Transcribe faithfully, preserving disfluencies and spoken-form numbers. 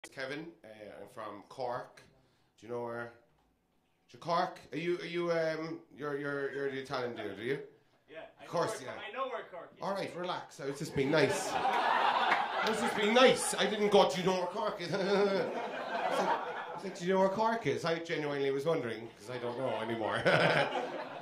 Kevin. Uh, I'm from Cork. Do you know where? Do you Cork? Are you? Are you? Um, you're you're you're the Italian dude, are you? Yeah. I Of course, know yeah. where, I know where Cork is. All right, relax. I was just being nice. I was just being nice. I didn't go. Do you know where Cork is? I was like, I was like, do you know where Cork is? I genuinely was wondering because I don't know anymore.